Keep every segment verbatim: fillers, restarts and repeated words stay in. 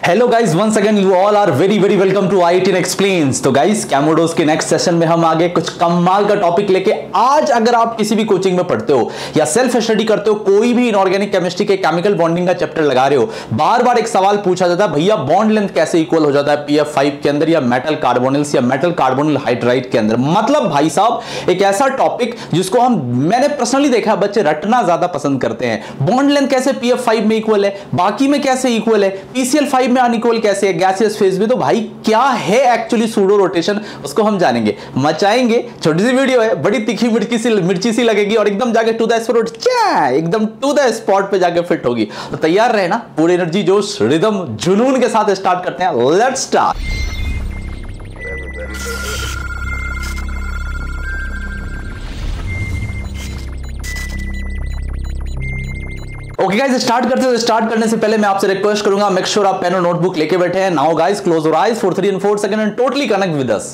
Hello guys, once again you all are very very welcome to I I T explains. तो guys, कैमोडोस के next session में हम आगे कुछ कमाल का टॉपिक लेके आज अगर आप किसी भी कोचिंग में पढ़ते हो या सेल्फ स्टडी करते हो, कोई भी इनऑर्गेनिक केमिस्ट्री के केमिकल बॉन्डिंग का चैप्टर लगा रहे हो, बार बार एक सवाल पूछा जाता है, भैया बॉन्ड लेंथ कैसे इक्वल हो जाता है पी एफ फाइव के अंदर या मेटल कार्बोनिल्स या मेटल कार्बोनिल हाइड्राइड के अंदर। मतलब भाई साहब एक ऐसा टॉपिक जिसको हम मैंने पर्सनली देखा बच्चे रटना ज्यादा पसंद करते हैं। बॉन्ड लेंथ कैसे पी एफ फाइव में इक्वल है, बाकी में कैसे इक्वल है, पी सी एल फाइव में अनइक्वल कैसे है, गैसियस फेज में। तो भाई क्या है एक्चुअली सूडो रोटेशन, उसको हम जानेंगे, मचाएंगे। छोटी सी वीडियो है, बड़ी तीखी मिर्ची सी मिर्ची सी लगेगी और एकदम जाके टू द स्पॉट, एकदम टू द स्पॉट पे जाके फिट होगी। तो तैयार रहे ना, पूरी एनर्जी जोश रिदम जुनून के साथ स्टार्ट करते हैं। Let's start. Okay guys, start करते हैं। स्टार्ट करने से पहले मैं आपसे रिक्वेस्ट करूंगा, मेक श्योर आप पेन और नोटबुक लेके बैठे हैं। Now guys, close your eyes for three and four second and totally connect with us.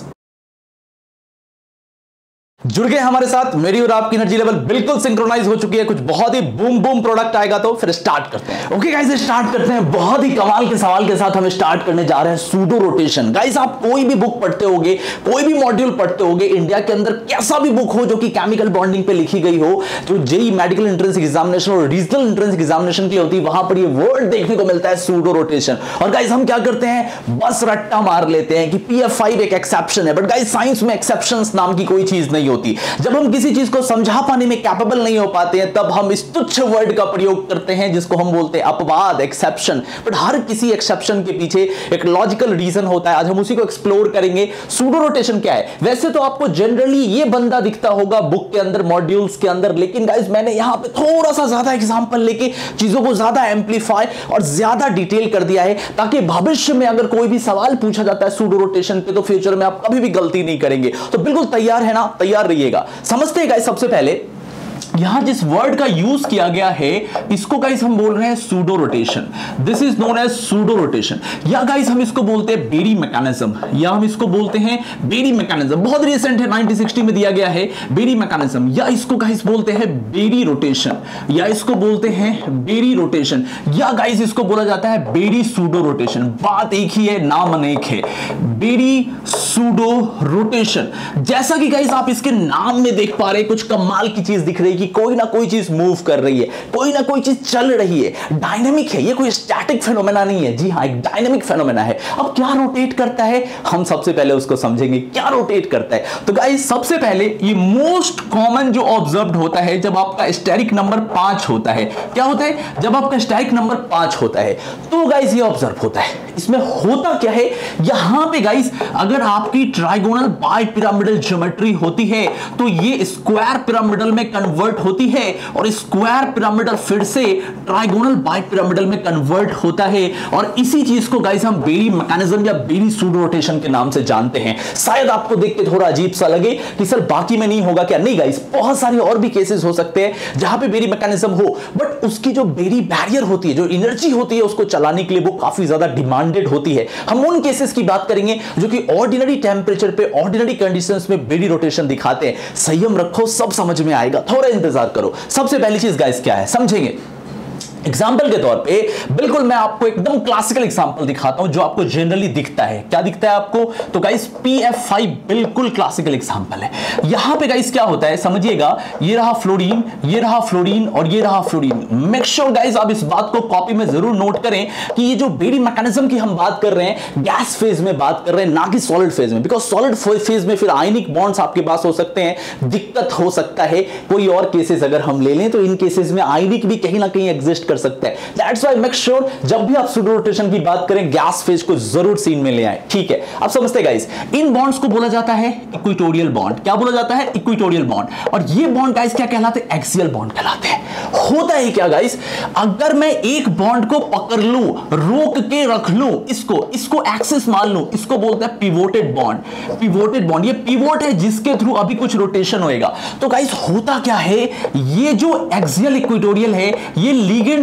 जुड़ गए हमारे साथ, मेरी और आपकी एनर्जी लेवल बिल्कुल सिंक्रोनाइज हो चुकी है। कुछ बहुत ही बूम बूम प्रोडक्ट आएगा, तो फिर स्टार्ट करते हैं। ओके गाइस, स्टार्ट करते हैं। बहुत ही कमाल के सवाल के साथ हम स्टार्ट करने जा रहे हैं सूडो रोटेशन। गाइस, आप कोई भी बुक पढ़ते होगे, कोई भी मॉड्यूल पढ़ते होगे, इंडिया के अंदर कैसा भी बुक हो जो कि केमिकल बॉन्डिंग पे लिखी गई हो, जो जेई मेडिकल एंट्रेंस एग्जामिनेशन और रीजनल एंट्रेंस एग्जामिनेशन की होती है, वहां पर ये वर्ड देखने को मिलता है, सूडो रोटेशन। और गाइस हम क्या करते हैं, बस रट्टा मार लेते हैं कि पी एफ फाइव एक एक्सेप्शन है। बट गाइस, साइंस में एक्सेप्शंस नाम की कोई चीज नहीं होती। जब हम किसी चीज को समझा पाने में कैपेबल नहीं हो पाते हैं, तब हम इस तुच्छ वर्ड का प्रयोग करते हैं जिसको हम बोलते हैं अपवाद, एक्सेप्शन। बट हर किसी एक्सेप्शन के पीछे एक लॉजिकल रीजन होता है। आज हम उसी को एक्सप्लोर करेंगे। सूडो रोटेशन क्या है? वैसे तो आपको जनरली ये बंदा दिखता होगा बुक के अंदर, मॉड्यूल्स के अंदर, लेकिन गाइस मैंने यहां पे थोड़ा सा ज्यादा एग्जांपल लेके चीजों को ज्यादा एम्पलीफाई और ज्यादा डिटेल कर दिया है, ताकि भविष्य में अगर कोई भी सवाल पूछा जाता है सूडो रोटेशन पे, तो फ्यूचर में आप कभी भी गलती नहीं करेंगे। तो बिल्कुल तैयार है ना? तैयार रहिएगा। समझते हैं गाइस, सबसे पहले यहां जिस वर्ड का यूज किया गया है, इसको गाइस हम बोल रहे हैं pseudo rotation. This is known as pseudo rotation, या गाइस हम इसको बोलते हैं बेरी मैकेनिज्म, या हम इसको बोलते हैं बेरी मैकेनिज्म। बहुत रिसेंट है, नाइनटीन सिक्सटी में दिया गया है बेरी मैकेनिज्म, या इसको गाइस बोलते हैं बेरी रोटेशन, या इसको बोलते हैं बेरी रोटेशन, या गाइस इसको बोला जाता है बेरी सूडो रोटेशन। बात एक ही है, नाम अनेक है। बेरी सूडो रोटेशन, जैसा कि गाइस आप इसके नाम में देख पा रहे हैं, कुछ कमाल की चीज दिख रही है कि कोई ना कोई चीज मूव कर रही है, कोई ना कोई चीज चल रही है, डायनामिक है। ये कोई स्टैटिक फेनोमेना नहीं है, जी हां, एक डायनामिक फेनोमेना है। अब क्या रोटेट करता है, हम सबसे पहले उसको समझेंगे। क्या रोटेट करता है? तो गाइस सबसे पहले ये मोस्ट कॉमन जो ऑब्जर्व्ड होता है जब आपका स्टेरिक नंबर पांच होता है। क्या होता है? जब आपका स्टेरिक नंबर पांच होता है, तो गाइस ये ऑब्जर्व होता है। इसमें होता क्या है, यहां पे गाइस अगर आपकी ट्राइगोनल बाई पिरामिडल ज्योमेट्री होती है, तो ये स्क्वायर पिरामिडल में कन्वर्ट होती है, और स्क्वायर पिरामिडल फिर से ट्राइगोनल बाई पिरामिडल में कन्वर्ट होता है। और इसी चीज को गाइस हम बेरी मैकेनिज्म या बेरी सूडो रोटेशन के नाम से जानते हैं। शायद आपको देख के थोड़ा अजीब सा लगे कि सर बाकी में नहीं होगा क्या? नहीं गाइस, बहुत सारे और भी केसेस हो सकते हैं जहां पे बेरी मैकेनिज्म हो, बट उसकी जो बेरी बैरियर होती है, जो एनर्जी होती है उसको चलाने के लिए, वो काफी ज्यादा डिमांडेड होती है। हम उन केसेस की बात करेंगे जो कि ऑर्डिनरी टेंपरेचर पे, ऑर्डिनरी कंडीशंस में बेरी रोटेशन दिखाते हैं। संयम रखो, सब समझ में आएगा, थोड़ा इंतजार करो। सबसे पहली चीज गाइस क्या है, समझेंगे। एग्जाम्पल के तौर पे बिल्कुल मैं आपको एकदम क्लासिकल एग्जाम्पल दिखाता हूं जो आपको जनरली दिखता है। क्या दिखता है आपको? तो गाइस पी एफ फाइव बिल्कुल क्लासिकल एग्जाम्पल है। यहां पे गाइस क्या होता है समझिएगा, ये रहा फ्लोरीन, ये रहा फ्लोरीन और ये रहा फ्लोरीन। मेक श्योर गाइस आप इस बात को कॉपी में जरूर नोट करें कि ये जो बेरी मैकेनिज्म की हम बात कर रहे हैं, गैस फेज में बात कर रहे हैं, ना कि सॉलिड फेज में। बिकॉज सॉलिड फेज में फिर आयनिक बॉन्ड्स आपके पास हो सकते हैं, दिक्कत हो सकता है। कोई और केसेस अगर हम ले लें तो इन केसेस में आयनिक भी कहीं ना कहीं एग्जिस्ट कर सकता है। That's why make sure जब भी आप सूडो रोटेशन की बात करें, गैस फेज को जरूर सीन में ले आए। ठीक है, आप समझते हैं गाइस, इन बॉन्ड्स को बोला जाता है इक्वेटोरियल बॉन्ड। क्या बोला जाता है? Equatorial bond. और ये बॉन्ड गाइस क्या कहलाते हैं? एक्सियल बॉन्ड कहलाते हैं। होता है क्या गाइस, अगर मैं एक बॉन्ड को पकड़ लूं, रोक के रख लूं, इसको इसको एक्सिस मान लूं, इसको बोलते हैं पिवोटेड बॉन्ड। पिवोटेड बॉन्ड, ये पिवोट है जिसके थ्रू अभी कुछ रोटेशन होएगा। तो गाइस होता क्या है, ये जो एक्सियल इक्वेटोरियल है, ये लिगेंड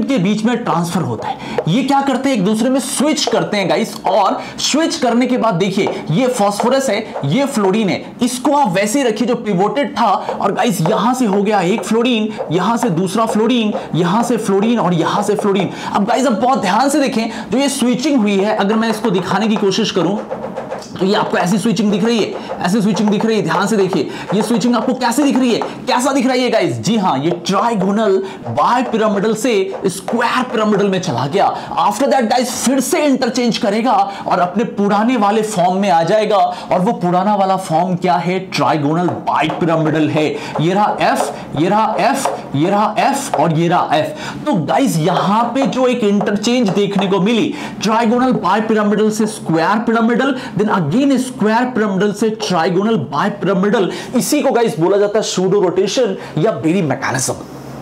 लीगेंड के बीच में ट्रांसफर होता है। ये क्या करते हैं, एक दूसरे में स्विच करते हैं गाइस, और स्विच करने के बाद देखिए ये फास्फोरस है, ये फ्लोरीन है, इसको आप वैसे ही रखिए जो पिवोटेड था, और गाइस यहां से हो गया एक फ्लोरीन, यहां से दूसरा फ्लोरीन, यहां से फ्लोरीन और यहां से फ्लोरीन। अब गाइस अब बहुत ध्यान से देखें, जो ये स्विचिंग हुई है, अगर मैं इसको दिखाने की कोशिश करूं तो ये आपको ऐसी स्विचिंग दिख रही है, ऐसी स्विचिंग दिख रही है, ध्यान से देखिए ये स्विचिंग आपको कैसे दिख रही है, कैसा दिख रही है गाइस? जी हां, ये ट्राइगोनल बाइपिरामिडल से स्क्वायर पिरामिडल में चला गया। आफ्टर दैट गाइस फिर से इंटरचेंज करेगा और अपने पुराने वाले फॉर्म में आ जाएगा, और वो पुराना वाला फॉर्म क्या है? ट्राइगोनल बाइपिरामिडल है। ये रहा एफ, ये रहा एफ, ये रहा एफ और ये रहा एफ। तो गाइस यहां पे जो एक इंटरचेंज देखने को मिली, ट्राइगोनल बाइपिरामिडल से square pyramidal, then again square pyramidal से ट्राइगोनल बाइपिरामिडल, इसी को गाइस बोला जाता है सूडो रोटेशन या बेरी मैकेनिज्म।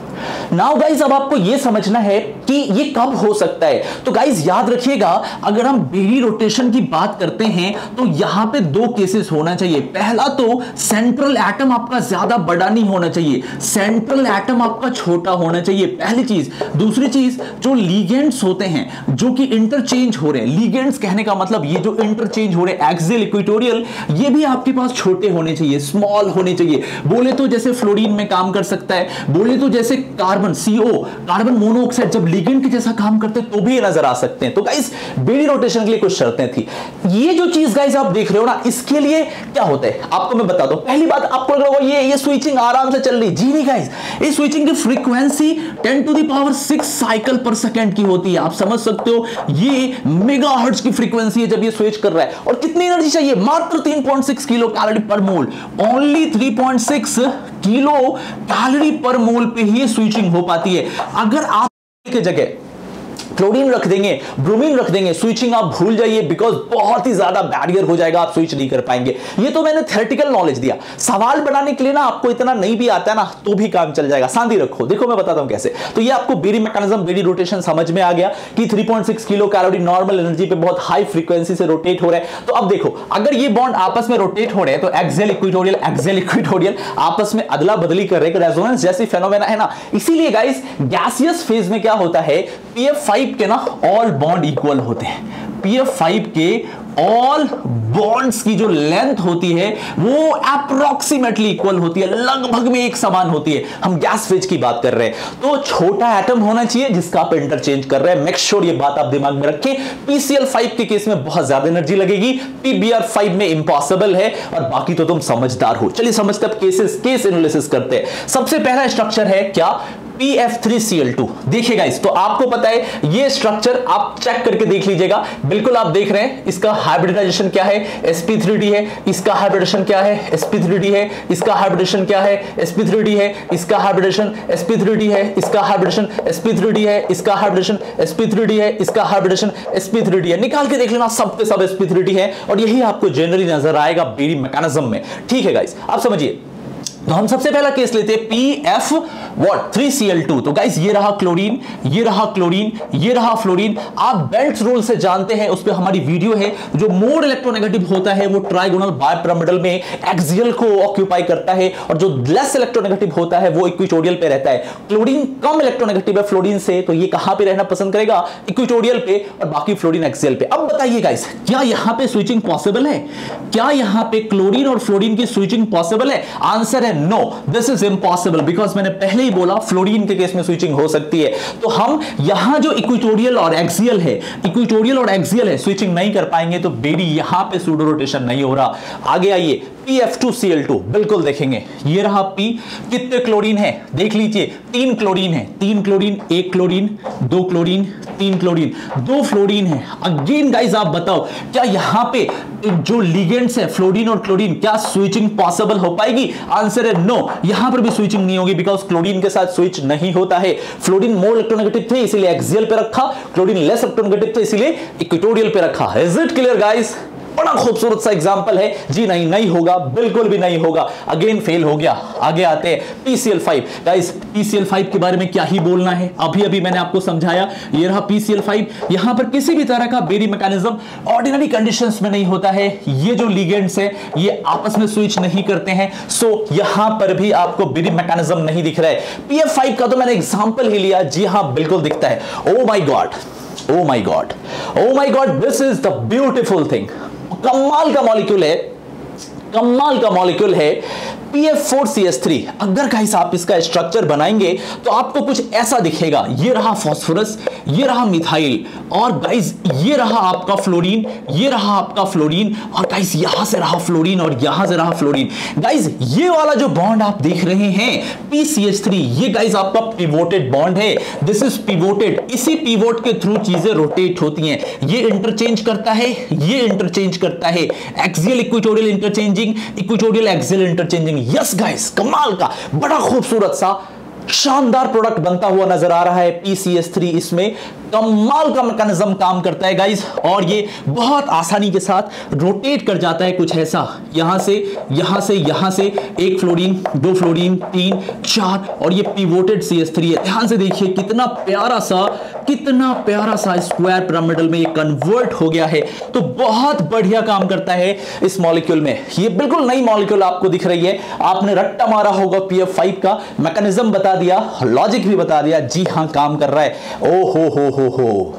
नाउ गाइस अब आपको यह समझना है कि ये कब हो सकता है। तो गाइस याद रखिएगा, अगर हम बेरी रोटेशन की बात करते हैं तो यहां पे दो केसेस होना चाहिए। पहला तो सेंट्रल एटम आपका ज्यादा बड़ा नहीं होना चाहिए, सेंट्रल एटम आपका छोटा होना चाहिए, पहली चीज। दूसरी चीज, जो लीगेंड्स होते हैं जो कि इंटरचेंज हो रहे हैं, लीगेंड्स कहने का मतलब ये जो इंटरचेंज हो रहे हैं एक्सियल इक्वेटोरियल, ये भी आपके पास छोटे होने चाहिए, स्मॉल होने चाहिए। बोले तो जैसे फ्लोरीन में काम कर सकता है, बोले तो जैसे कार्बन सीओ, कार्बन मोनोऑक्साइड जब लिगेंड के जैसा काम करते हैं तो भी नजर आ सकते हैं। तो गाइस बेरी रोटेशन के लिए कुछ शर्तें थी। ये जो चीज गाइस आप देख रहे हो ना, इसके लिए क्या होता है आपको मैं बता दूं। पहली बात, आपको लग रहा होगा ये ये स्विचिंग आराम से चल रही, जी नहीं गाइस, इस स्विचिंग की frequency ten to the power six cycle per second की होती है। आप समझ सकते हो ये मेगाहर्ट्ज की फ्रीक्वेंसी है जब ये स्विच कर रहा है। और कितनी एनर्जी चाहिए? मात्र three point six kilo calorie per mole, only three point six kilo calorie per mole पे ही स्विचिंग हो पाती है। अगर आप के जगह क्लोरीन रख देंगे, ब्रोमीन रख देंगे, स्विचिंग आप भूल जाइए, बिकॉज बहुत ही ज्यादा बैरियर हो जाएगा, आप स्विच नहीं कर पाएंगे। ये तो मैंने थ्योरेटिकल नॉलेज दिया, सवाल बनाने के लिए ना आपको इतना नहीं भी आता है ना तो भी काम चल जाएगा, शांति रखो। देखो मैं बताता हूं कैसे। तो ये आपको बेरी मैकेनिज्म, बेरी रोटेशन समझ में आ गया कि three point six kilo calorie normal energy पे बहुत हाई फ्रीक्वेंसी से रोटेट हो रहा है। तो अब देखो, अगर ये बॉन्ड आपस में रोटेट हो रहे हैं तो एक्सियल इक्वेटोरियल एक्सियल इक्वेटोरियल आपस में अदला बदली कर रहे हैं, रेजोनेंस जैसी फेनोमेना है ना। इसीलिए गाइस गैसियस फेज में क्या होता है, पी एफ फाइव के ना ऑल बॉन्ड इक्वल होते हैं। पी एफ फाइव के ऑल बॉन्ड्स की जो लेंथ होती है वो अप्रोक्सीमेटली इक्वल होती है, लगभग में एक समान होती है। हम गैस फेज की बात कर रहे हैं तो छोटा एटम होना चाहिए जिसका आप इंटरचेंज कर रहे हैं। मेक श्योर ये बात आप दिमाग में रखें। पी सी एल फाइव के केस में बहुत ज्यादा एनर्जी लगेगी, पी बी आर फाइव में इंपॉसिबल है, और बाकी तो तुम समझदार हो। चलिए समझते हैं केसेस, केस एनालिसिस करते हैं। सबसे पहला स्ट्रक्चर है क्या, P F three C L two. देखिए गाइस, तो आपको पता है ये स्ट्रक्चर आप चेक करके देख लीजिएगा। बिल्कुल आप देख रहे हैं इसका हाइब्रिडाइजेशन क्या है, एस पी थ्री डी है। इसका हाइब्रिडेशन क्या है, एस पी थ्री डी है। इसका हाइब्रिडेशन क्या है, एस पी थ्री डी है। इसका hybridization S P three D है। इसका hybridization S P three D है। इसका hybridization S P three D है। इसका hybridization S P three D है। निकाल के देख लेना, सब पे सब एस पी थ्री डी है, और यही आपको जनरली नजर आएगा बेरी मैकेनिज्म में। ठीक है गाइस, आप समझिए। तो हम सबसे पहला केस लेते हैं P F what three C L two. तो गाइस ये रहा क्लोरीन, ये रहा क्लोरीन, ये रहा फ्लोरीन। आप बेल्ट्स रूल से जानते हैं, उस पर हमारी वीडियो है। जो मोर इलेक्ट्रोनेगेटिव होता है वो ट्राइगोनल बाइपिरामिडल में एक्सियल को ऑक्यूपाई करता है, और जो लेस इलेक्ट्रोनेगेटिव होता है वो इक्वेटोरियल पे रहता है। क्लोरीन कम इलेक्ट्रोनेगेटिव है फ्लोरीन से, तो ये कहां पे रहना पसंद करेगा, इक्वेटोरियल पे, और बाकी फ्लोरीन एक्सियल पे। अब बताइए गाइस, क्या यहां पे स्विचिंग पॉसिबल है? क्या यहां पे क्लोरीन और फ्लोरीन की स्विचिंग पॉसिबल है? आंसर है no, this is impossible, because मैंने पहले ही बोला फ्लोरीन के केस में स्विचिंग हो सकती है। तो हम यहां जो इक्वेटोरियल और एक्सियल है, इक्वेटोरियल और एक्सियल है, स्विचिंग नहीं कर पाएंगे। तो बेरी यहां पे सूडो रोटेशन नहीं हो रहा। आगे आइए, P F two C L two बिल्कुल देखेंगे। ये रहा P, कितने क्लोरीन है देख लीजिए, तीन क्लोरीन है, तीन क्लोरीन, एक क्लोरीन, दो क्लोरीन, तीन क्लोरीन, दो फ्लोरीन है। अगेन गाइस आप बताओ, क्या यहां पे जो लिगेंड्स है फ्लोरीन और क्लोरीन, क्या स्विचिंग पॉसिबल हो पाएगी? आंसर है नो, यहां पर भी स्विचिंग नहीं होगी, बिकॉज क्लोरीन के साथ स्विच नहीं होता है। फ्लोरीन मोर इलेक्ट्रोनेगेटिव थे इसीलिए एक्सियल पे रखा, क्लोरीन लेस इलेक्ट्रोनेगेटिव थे इसीलिए इक्वेटोरियल पे रखा। Is it clear guys? बड़ा खूबसूरत सा एग्जांपल है। जी नहीं, नहीं होगा, बिल्कुल भी नहीं होगा, अगेन फेल हो गया। आगे आते हैं P C L five. Guys P C L five के बारे में क्या ही बोलना है, अभी अभी मैंने आपको समझाया। ये रहा पी सी एल फाइव। यहां पर किसी भी तरह का बेरी मैकेनिज्म ऑर्डिनरी कंडीशंस में नहीं होता है। ये जो लिगेंड्स है ये आपस में स्विच नहीं करते हैं, सो यहां पर भी आपको बेरी मैकेनिज्म नहीं दिख रहा है। पी एफ फाइव का तो मैंने एग्जांपल ही लिया, जी हां बिल्कुल दिखता है। Oh my god, oh my god, oh my god, this is the beautiful thing. कमाल का मॉलिक्यूल है, कमाल का मॉलिक्यूल है P F four C S three. अगर गाइस आप इसका स्ट्रक्चर बनाएंगे तो आपको कुछ ऐसा दिखेगा। ये रहा फास्फोरस, ये रहा मिथाइल, और गाइस ये रहा आपका फ्लोरीन, ये रहा आपका फ्लोरीन, और गाइस यहां से रहा फ्लोरीन और यहां से रहा फ्लोरीन। गाइस ये वाला जो बॉन्ड आप देख रहे हैं पी सी एच थ्री, ये गाइस आपका पिवोटेड बॉन्ड है। This is pivoted. इसी पिवोट के थ्रू चीजें रोटेट होती हैं। ये इंटरचेंज करता है, ये इंटरचेंज करता है। Axial equatorial interchanging, equatorial axial interchanging. Yes guys, कमाल का बड़ा खूबसूरत सा शानदार प्रोडक्ट बनता हुआ नजर आ रहा है पी सी एच थ्री। इसमें कमाल का मैकेनिज्म काम करता है गाइस, और ये बहुत आसानी के साथ रोटेट कर जाता है कुछ ऐसा। यहां से यहां से यहां से एक फ्लोरीन, दो फ्लोरीन, तीन, चार, और ये पिवोटेड सी एच थ्री है। ध्यान से देखिए कितना प्यारा सा, कितना प्यारा सा स्क्वायर पिरामिडल में ये कन्वर्ट हो गया है। तो बहुत बढ़िया काम करता है इस मॉलिक्यूल में। ये बिल्कुल नई मॉलिक्यूल आपको दिख रही है। आपने रट्टा मारा होगा पी एफ फाइव का, मैकेनिज्म बता दिया, लॉजिक भी बता दिया, जी हां काम कर रहा है। ओ हो हो हो हो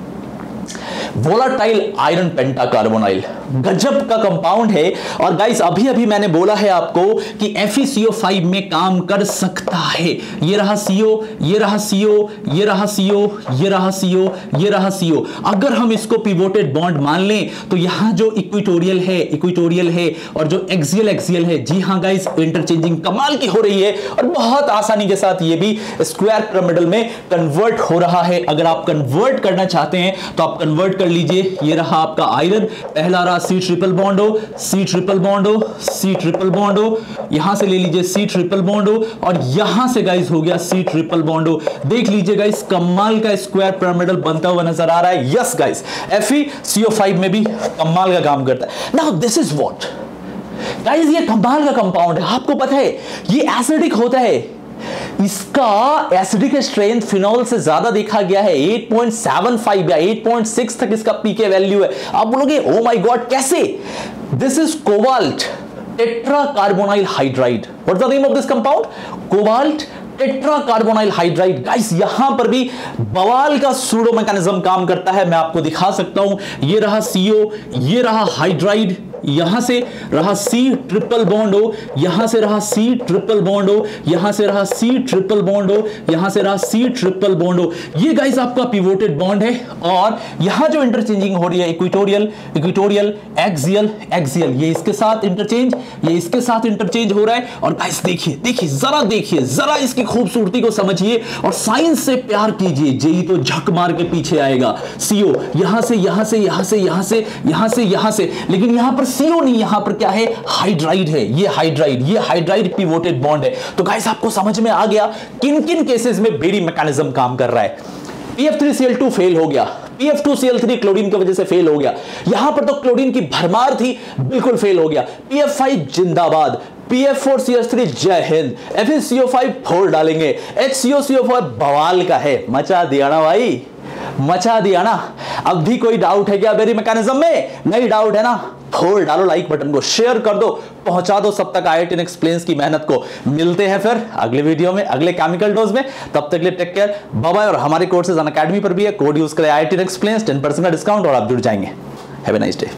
वोलाटाइल आयरन पेंटाकार्बोनाइल, गजब का कंपाउंड है। और गाइस अभी अभी मैंने बोला है आपको कि F E C O five में काम कर सकता है। ये रहा सी ओ, ये रहा सी ओ, ये रहा सी ओ, ये रहा सी ओ, ये रहा सी ओ। अगर हम इसको पिवोटेड बॉन्ड मान लें तो यहां जो इक्वेटोरियल है, इक्वेटोरियल है, और जो एक्सियल एक्सियल है, जी हां गाइस इंटरचेंजिंग कमाल की हो रही है, और बहुत आसानी के साथ ये भी स्क्वायर पिरामिडल में कन्वर्ट हो रहा है। अगर आप कन्वर्ट करना चाहते हैं तो आप कन्वर्ट कर लीजिए। ये रहा आपका आयरन, पहला रहा सी ट्रिपल बॉन्ड हो, सी ट्रिपल बॉन्ड हो, सी ट्रिपल बॉन्ड हो, यहां से ले लीजिए सी ट्रिपल बॉन्ड हो, और यहां से गाइस हो गया सी ट्रिपल बॉन्ड हो। देख लीजिए गाइस कमाल का स्क्वायर पिरामिडल बनता हुआ नजर आ रहा है। Yes guys, F E C O five में भी कमाल का काम करता है। Now this is what guys, ये कमाल का कंपाउंड है। आपको पता है ये एसिडिक होता है, इसका एसिडिक स्ट्रेंथ फिनॉल से ज्यादा देखा गया है। एट पॉइंट सेवन फाइव या एट पॉइंट सिक्स तक इसका पीके वैल्यू है। आप बोलोगे ओ माय गॉड कैसे? This is cobalt tetra carbonyl hydride. What's the name of this compound? Cobalt tetra carbonyl hydride. Guys यहां पर भी बवाल का सूडो मैकेनिज्म काम करता है। मैं आपको दिखा सकता हूं। ये रहा सीओ, ये रहा हाइड्राइड, यहां से रहा सी ट्रिपल बॉन्ड हो, यहां से रहा सी ट्रिपल बॉन्ड हो, यहां से रहा सी ट्रिपल बॉन्ड हो, यहां से रहा सी ट्रिपल बॉन्ड हो। ये गाइस आपका पिवोटेड बॉन्ड है, और यहां जो इंटरचेंजिंग हो रही है इक्वेटोरियल, इक्वेटोरियल, एक्सियल, एक्सियल, ये इसके साथ इंटरचेंज, ये इसके साथ इंटरचेंज हो रहा है। और गाइस देखिए, देखिए जरा देखिए, जरा इसकी खूबसूरती को समझिए और साइंस से प्यार कीजिए। जेई तो झक मार के पीछे आएगा। सीओ यहां से यहां से यहां से यहां से यहां से यहां से, लेकिन यहां पर सीओ नहीं, यहां पर क्या है? हाइड्राइड है। ये हाइड्राइड, ये हाइड्राइड पिवोटेड बॉन्ड है। तो गाइस आपको समझ में आ गया किन किन केसेस में बेरी मैकेनिज्म काम कर रहा है। P F three C L two fail हो गया, P F two C L three chlorine की वजह से फेल हो गया, यहां पर तो क्लोरीन की भरमार थी, बिल्कुल फेल हो गया। पी एफ फाइव जिंदाबाद, P F four C H three जय हिंद, F E C O five फोड़ डालेंगे, एच सी ओ सी ओ फाइव बवाल का है। मचा दिया ना भाई, मचा दिया ना। अब भी कोई डाउट है क्या बेरी मैकेनिज्म में? नहीं डाउट है ना? फोड़ डालो लाइक बटन को, शेयर कर दो, पहुंचा दो सब तक आई आई टी एक्सप्लेन्स की मेहनत को। मिलते हैं फिर अगले वीडियो में, अगले केमिकल डोज में। तब तक के लिए टेक केयर, बाय बाय। और हमारे कोर्सेज अनअकैडमी पर भी है, कोड यूज करें I I T explains, ten percent का डिस्काउंट और आप जुड़ जाएंगे। Have a nice day.